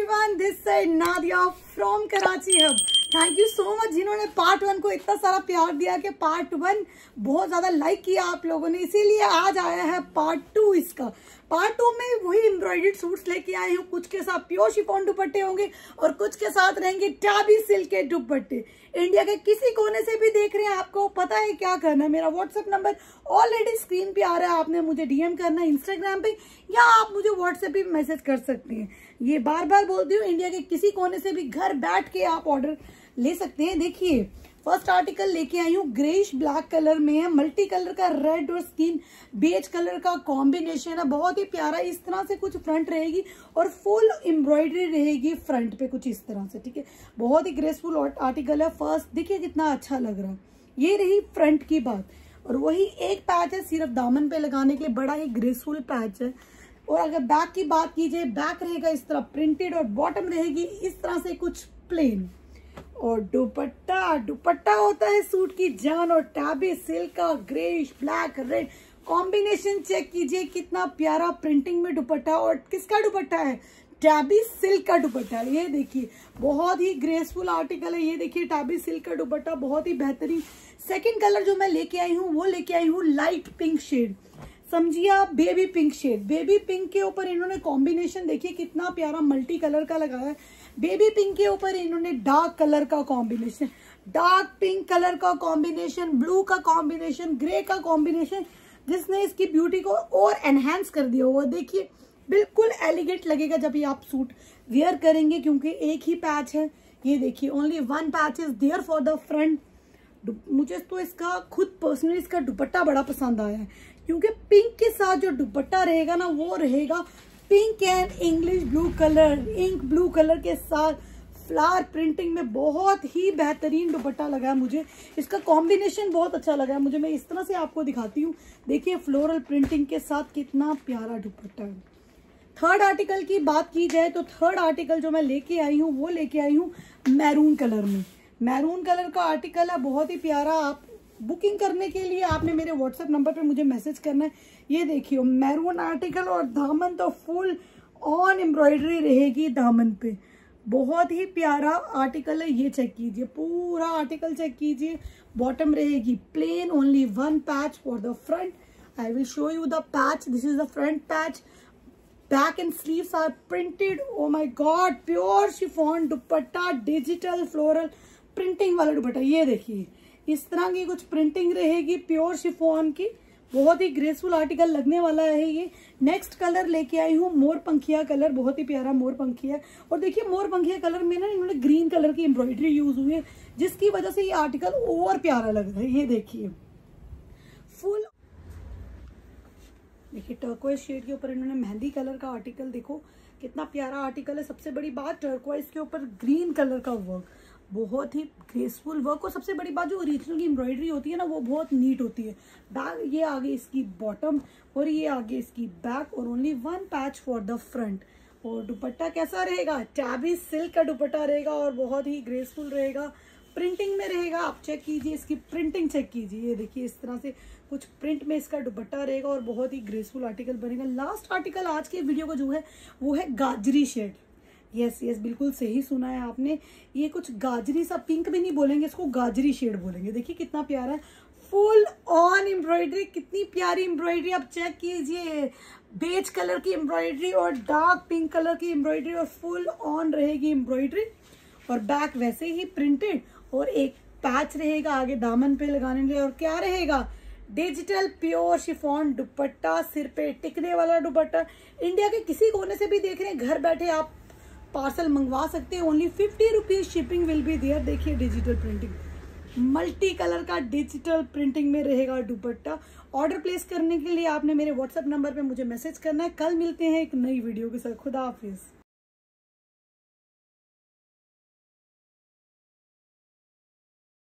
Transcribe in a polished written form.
Everyone, this side Nadia from Karachi hub. Thank you so much जिन्होंने part 1 को इतना सारा प्यार दिया कि पार्ट 1 बहुत ज्यादा लाइक किया आप लोगों ने, इसीलिए आज आया है पार्ट 2 इसका। पार्ट 2 में वही एम्ब्रॉयडर्ड सूट्स लेके आई हूँ, कुछ के साथ प्योर शिफॉन दुपट्टे होंगे और कुछ के साथ रहेंगे टैबी सिल्क के दुपट्टे। इंडिया के किसी कोने से भी देख रहे हैं, आपको पता है क्या करना है। मेरा व्हाट्सएप नंबर ऑलरेडी स्क्रीन पे आ रहा है, आपने मुझे डीएम करना है इंस्टाग्राम पे या आप मुझे व्हाट्सएप पे मैसेज कर सकते हैं। ये बार बार बोलती हूँ, इंडिया के किसी कोने से भी घर बैठ के आप ऑर्डर ले सकते हैं। देखिए फर्स्ट आर्टिकल लेके आई हूँ, ग्रेइश ब्लैक कलर में है, मल्टी कलर का रेड और स्किन बेज कलर का कॉम्बिनेशन है, बहुत ही प्यारा। इस तरह से कुछ फ्रंट रहेगी और फुल एम्ब्रॉयडरी रहेगी फ्रंट पे कुछ इस तरह से, ठीक है। बहुत ही ग्रेसफुल आर्टिकल है। फर्स्ट देखिए कितना अच्छा लग रहा है। ये रही फ्रंट की बात, और वही एक पैच है सिर्फ दामन पे लगाने के लिए, बड़ा ही ग्रेसफुल पैच है। और अगर बैक की बात कीजिए, बैक रहेगा इस तरह प्रिंटेड और बॉटम रहेगी इस तरह से कुछ प्लेन। और दुपट्टा होता है सूट की जान, और टैबी सिल्क का greyish black red combination check कीजिए कितना प्यारा प्रिंटिंग में दुपट्टा। और किसका दुपट्टा है? टैबी सिल्क का दुपट्टा है। ये देखिए बहुत ही ग्रेसफुल आर्टिकल है। ये देखिए टैबी सिल्क का दुपट्टा बहुत ही बेहतरीन। सेकंड कलर जो मैं लेके आई हूँ वो लेके आई हूँ लाइट पिंक शेड, समझिए आप baby pink shade. Baby pink के ऊपर इन्होंने कॉम्बिनेशन देखिए कितना प्यारा मल्टी कलर का लगाया है। बेबी पिंक के ऊपर इन्होंने डार्क कलर का कॉम्बिनेशन, डार्क पिंक कलर का कॉम्बिनेशन, ब्लू का कॉम्बिनेशन, ग्रे का कॉम्बिनेशन, जिसने इसकी ब्यूटी को और एनहेंस कर दिया हुआ। देखिए बिल्कुल एलिगेंट लगेगा जब ये आप सूट वेयर करेंगे, क्योंकि एक ही पैच है। ये देखिए only one patch is there for the front. मुझे तो इसका खुद पर्सनली इसका दुपट्टा बड़ा पसंद आया है, क्योंकि पिंक के साथ जो दुपट्टा रहेगा ना वो रहेगा pink and English blue colour, ink blue colour के साथ फ्लावर प्रिंटिंग में बहुत ही बेहतरीन दुपट्टा लगा है। मुझे इसका कॉम्बिनेशन बहुत अच्छा लगा है। मैं इस तरह से आपको दिखाती हूँ। देखिए फ्लोरल प्रिंटिंग के साथ कितना प्यारा दुपट्टा है। थर्ड आर्टिकल की बात की जाए तो थर्ड आर्टिकल जो मैं लेके आई हूँ वो लेके आई हूँ मैरून कलर में। मैरून कलर का आर्टिकल है, बहुत ही प्यारा। आप बुकिंग करने के लिए आपने मेरे व्हाट्सएप नंबर पे मुझे मैसेज करना है। ये देखिए मैरून आर्टिकल, और दामन तो फुल ऑन एम्ब्रॉयडरी रहेगी दामन पे। बहुत ही प्यारा आर्टिकल है। ये चेक कीजिए, पूरा आर्टिकल चेक कीजिए। बॉटम रहेगी plain, only one patch for the front. I will show you the patch. This is the front patch. Back and sleeves are printed. Oh my god, pure chiffon dupatta, digital floral printing वाला दुपट्टा। ये देखिए इस तरह की कुछ printing रहेगी pure chiffon की। बहुत ही ग्रेसफुल आर्टिकल लगने वाला है ये। नेक्स्ट कलर लेके आई हूँ मोर पंखिया कलर, बहुत ही प्यारा मोर पंखिया। और देखिए मोर पंखिया कलर में ना इन्होंने ग्रीन कलर की एम्ब्रॉयडरी यूज हुई है, जिसकी वजह से ये आर्टिकल और प्यारा लग रहा है। ये देखिए फुल, देखिए टर्कोइज शेड के ऊपर इन्होंने मेहंदी कलर का आर्टिकल, देखो कितना प्यारा आर्टिकल है। सबसे बड़ी बात टर्कोइज के ऊपर ग्रीन कलर का वर्क, बहुत ही ग्रेसफुल वर्क। और सबसे बड़ी बात जो ओरिजिनल की एम्ब्रॉयडरी होती है ना वो बहुत नीट होती है। बैक, ये आगे इसकी बॉटम और ये आगे इसकी बैक, और only one patch for the front. और दुपट्टा कैसा रहेगा? टैबी सिल्क का दुपट्टा रहेगा और बहुत ही ग्रेसफुल रहेगा, प्रिंटिंग में रहेगा। आप चेक कीजिए इसकी प्रिंटिंग, चेक कीजिए। ये देखिए इस तरह से कुछ प्रिंट में इसका दुपट्टा रहेगा और बहुत ही ग्रेसफुल आर्टिकल बनेगा। लास्ट आर्टिकल आज के वीडियो का जो है वो है गाजरी शेड। यस बिल्कुल सही सुना है आपने। ये कुछ गाजरी सा, पिंक भी नहीं बोलेंगे इसको, गाजरी शेड बोलेंगे। देखिए कितना प्यारा है, फुल ऑन एम्ब्रॉयडरी, कितनी प्यारी एम्ब्रॉयडरी। आप चेक कीजिए, बेज कलर की एम्ब्रॉयडरी और डार्क पिंक कलर की एम्ब्रॉयडरी, और फुल ऑन रहेगी एम्ब्रॉयडरी। और बैक वैसे ही प्रिंटेड, और एक पैच रहेगा आगे दामन पे लगाने के लिए। और क्या रहेगा? डिजिटल प्योर शिफॉन दुपट्टा, सिर पे टिकने वाला दुपट्टा। इंडिया के किसी कोने से भी देख रहे हैं, घर बैठे आप पार्सल मंगवा सकते हैं। Only 50 rupees shipping will be there. देखिए डिजिटल प्रिंटिंग, मल्टी कलर का डिजिटल प्रिंटिंग में रहेगा दुपट्टा। ऑर्डर प्लेस करने के लिए आपने मेरे व्हाट्सएप नंबर पे मुझे मैसेज करना है। कल मिलते हैं एक नई वीडियो के साथ। खुदा हाफिज।